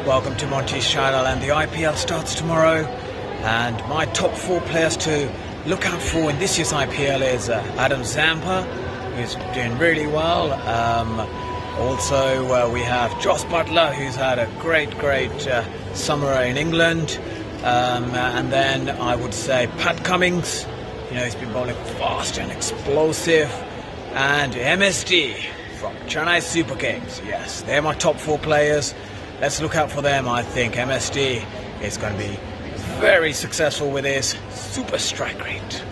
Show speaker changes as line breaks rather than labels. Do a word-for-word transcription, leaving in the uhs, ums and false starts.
welcome to Monty's channel, and the I P L starts tomorrow, and my top four players to look out for in this year's I P L is uh, Adam Zampa, who's doing really well. Um, also uh, we have Buttler, who's had a great great uh, summer in England, um, and then I would say Pat Cummins, you know, he's been bowling fast and explosive, and M S D from Chennai Super Kings. Yes, they're my top four players. Let's look out for them. I think M S D is going to be very successful with his super strike rate.